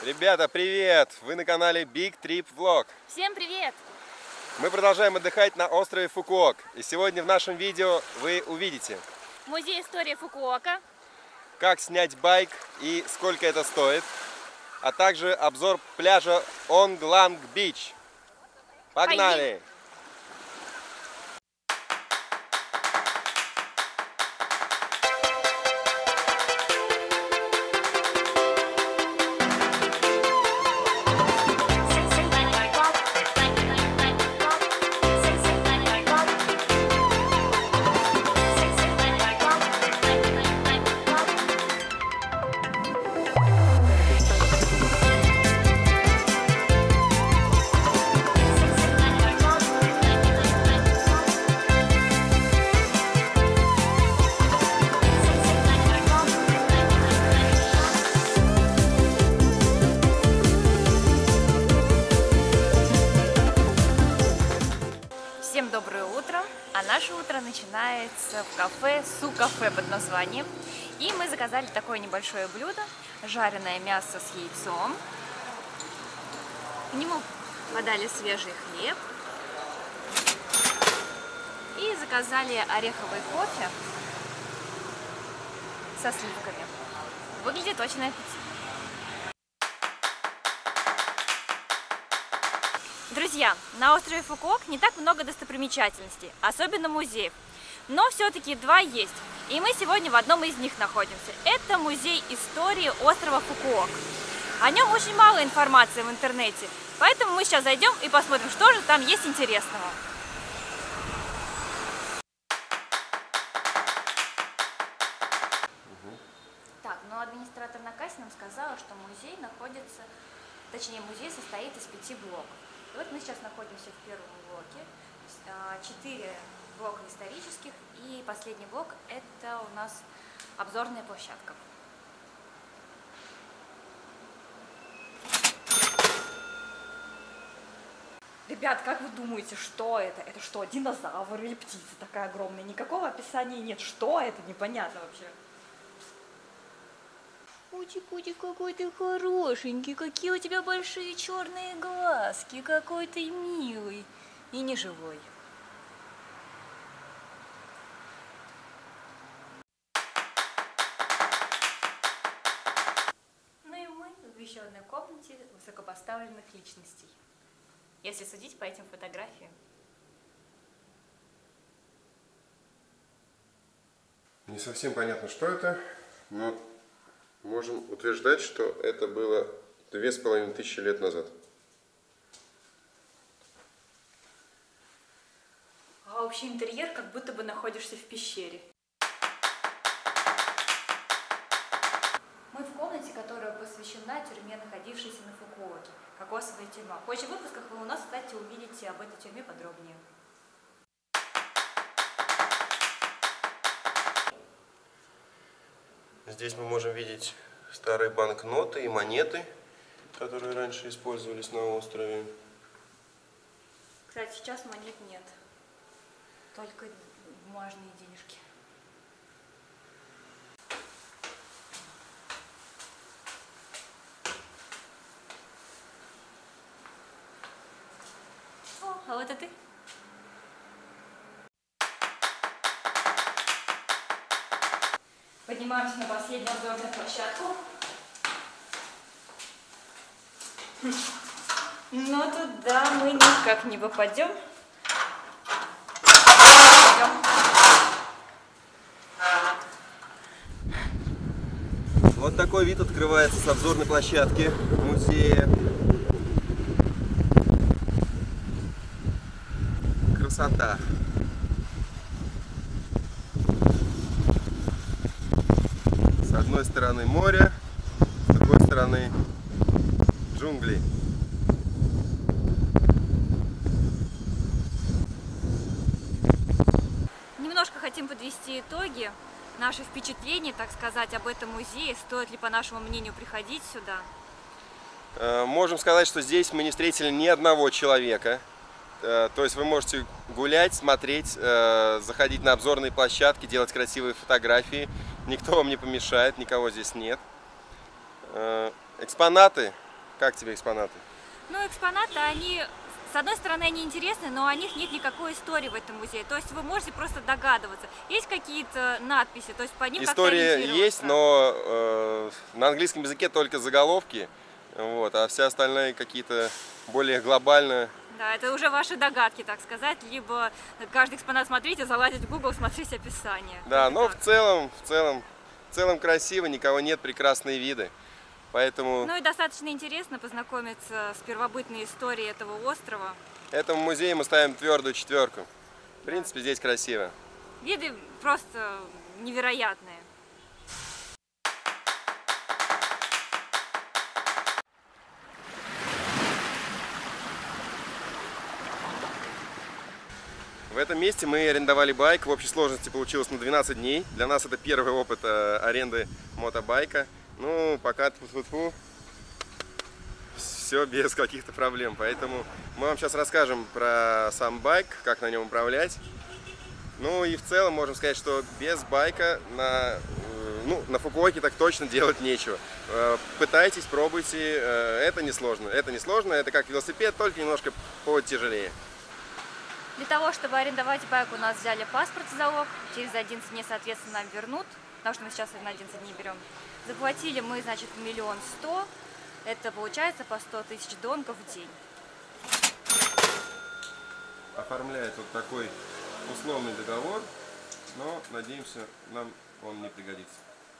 Ребята, привет! Вы на канале Big Trip Vlog. Всем привет! Мы продолжаем отдыхать на острове Фукуок. И сегодня в нашем видео вы увидите Музей истории Фукуока, как снять байк и сколько это стоит, а также обзор пляжа Онгланг Бич. Погнали! Всем доброе утро! А наше утро начинается в кафе Су-кафе под названием. И мы заказали такое небольшое блюдо, жареное мясо с яйцом. К нему подали свежий хлеб. И заказали ореховый кофе со сливками. Выглядит очень аппетитно. Друзья, на острове Фукуок не так много достопримечательностей, особенно музеев. Но все-таки два есть. И мы сегодня в одном из них находимся. Это музей истории острова Фукуок. О нем очень мало информации в интернете. Поэтому мы сейчас зайдем и посмотрим, что же там есть интересного. Так, но администратор на кассе нам сказала, что музей находится, точнее музей состоит из 5 блоков. И вот мы сейчас находимся в первом блоке, 4 блока исторических, и последний блок – это у нас обзорная площадка. Ребят, как вы думаете, что это? Это что, динозавр или птица такая огромная? Никакого описания нет. Что это? Непонятно вообще. Пути-пути, какой ты хорошенький, какие у тебя большие черные глазки, какой ты милый и неживой. Ну и мы в еще одной комнате высокопоставленных личностей, если судить по этим фотографиям. Не совсем понятно, что это, но можем утверждать, что это было 2500 лет назад. А общий интерьер, как будто бы находишься в пещере. Мы в комнате, которая посвящена тюрьме, находившейся на Фукуоке. Кокосовая тюрьма. В позже выпусках вы у нас, кстати, увидите об этой тюрьме подробнее. Здесь мы можем видеть старые банкноты и монеты, которые раньше использовались на острове. Кстати, сейчас монет нет. Только бумажные денежки. О, а вот это ты? Поднимаемся на последнюю обзорную площадку. Но туда мы никак не попадем. Вот такой вид открывается с обзорной площадки музея. Красота! С одной стороны море, с другой стороны джунгли. Немножко хотим подвести итоги, наши впечатления, так сказать, об этом музее. Стоит ли, по нашему мнению, приходить сюда? Можем сказать, что здесь мы не встретили ни одного человека. То есть вы можете гулять, смотреть, заходить на обзорные площадки, делать красивые фотографии. Никто вам не помешает, никого здесь нет. Экспонаты Как тебе экспонаты? Ну, экспонаты, они, с одной стороны, они интересны, но о них нет никакой истории в этом музее. То есть вы можете просто догадываться. Есть какие-то надписи, то есть по ним как-то История ориентироваться. есть, но на английском языке только заголовки, вот, а все остальные какие-то более глобальные. Да, это уже ваши догадки, так сказать, либо каждый экспонат смотрите, залазить в Google, смотреть описание. Да, но так. в целом красиво, никого нет, прекрасные виды. Поэтому Ну и достаточно интересно познакомиться с первобытной историей этого острова. этому музею мы ставим твердую 4. В принципе, здесь красиво. Виды просто невероятные. В этом месте мы арендовали байк. В общей сложности получилось на 12 дней. Для нас это первый опыт аренды мотобайка. Ну, пока тьфу-тьфу-тьфу, все без каких-то проблем. Поэтому мы вам сейчас расскажем про сам байк, как на нем управлять. Ну и в целом можем сказать, что без байка на Фукуоке так точно делать нечего. Пытайтесь, пробуйте, это несложно. Это как велосипед, только немножко потяжелее. Для того, чтобы арендовать байк, у нас взяли паспорт в залог. Через 11 дней, соответственно, нам вернут, потому что мы сейчас на 11 дней берем. Заплатили мы, значит, 1 100 000. Это получается по 100 000 донгов в день. Оформляется вот такой условный договор, но, надеемся, нам он не пригодится.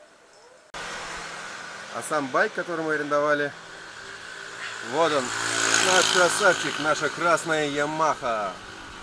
А сам байк, который мы арендовали, вот он, наш красавчик, наша красная Ямаха.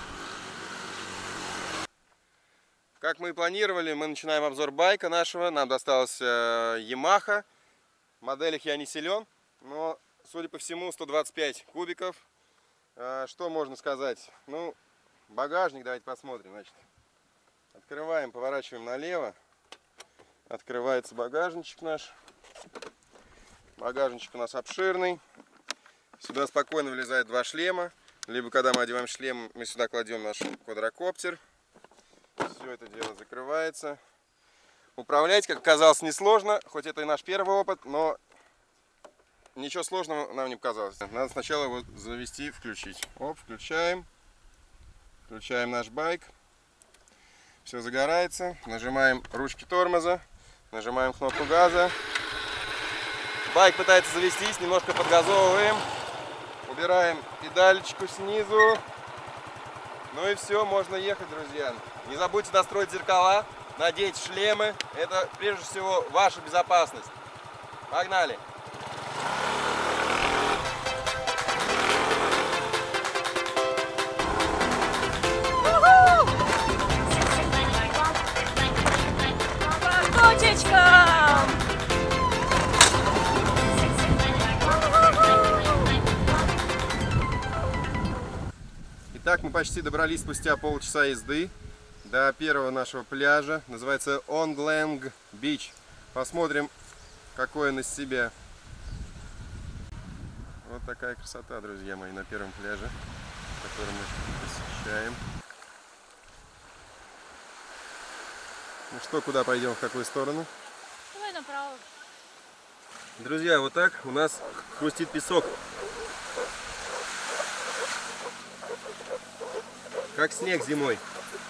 Как мы и планировали, мы начинаем обзор байка нашего. Нам досталась Yamaha. В моделях я не силен, но, судя по всему, 125 кубиков. Что можно сказать? Ну, багажник, давайте посмотрим. Значит, открываем, поворачиваем налево. Открывается багажничек наш. Багажничек у нас обширный. Сюда спокойно влезает 2 шлема. Либо, когда мы одеваем шлем, мы сюда кладем наш квадрокоптер. Все это дело закрывается. Управлять, как оказалось, несложно. Хоть это и наш первый опыт, но ничего сложного нам не показалось. Надо сначала его завести и включить. Оп, включаем. Включаем наш байк. Все загорается. Нажимаем ручки тормоза. Нажимаем кнопку газа. Байк пытается завестись. Немножко подгазовываем. Убираем педалечку снизу. Ну и все, можно ехать, друзья. Не забудьте настроить зеркала, надеть шлемы. Это прежде всего ваша безопасность. Погнали! Точечка! Итак, мы почти добрались спустя полчаса езды до первого нашего пляжа. Называется Onglang Beach. Посмотрим, какой он из себя. Вот такая красота, друзья мои, на первом пляже, который мы посещаем. Ну что, куда пойдем, в какую сторону? Давай направо. Друзья, вот так у нас хрустит песок. Как снег зимой.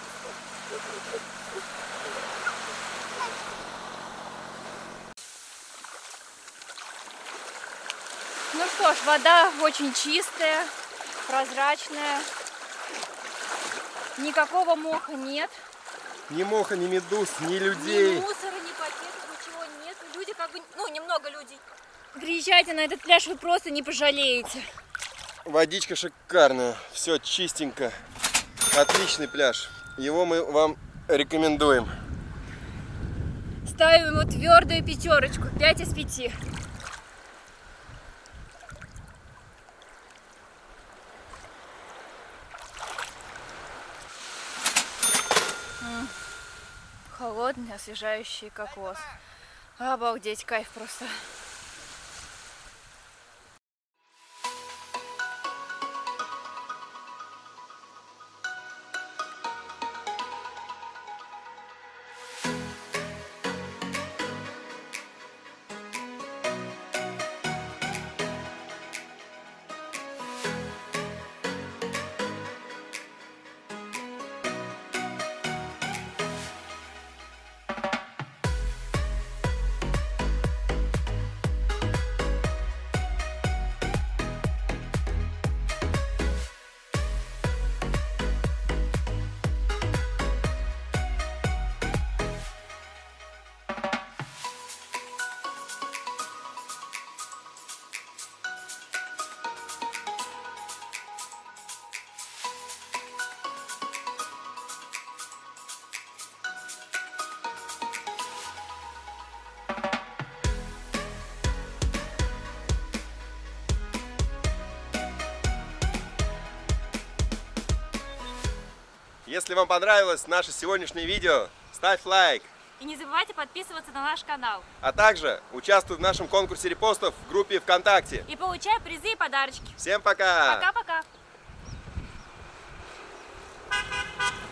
Ну что ж, вода очень чистая, прозрачная. Никакого моха нет. Ни моха, ни медуз, ни людей. Ни мусора, ни пакетов, ничего нет. Люди как бы, ну, немного людей. Приезжайте на этот пляж, вы просто не пожалеете. Водичка шикарная, все чистенько. Отличный пляж. Его мы вам рекомендуем. Ставим ему твердую 5, 5 из 5. Холодный, освежающий кокос. Обалдеть, кайф просто. Если вам понравилось наше сегодняшнее видео, ставь лайк. И не забывайте подписываться на наш канал. А также участвуй в нашем конкурсе репостов в группе ВКонтакте. И получай призы и подарочки. Всем пока! Пока-пока.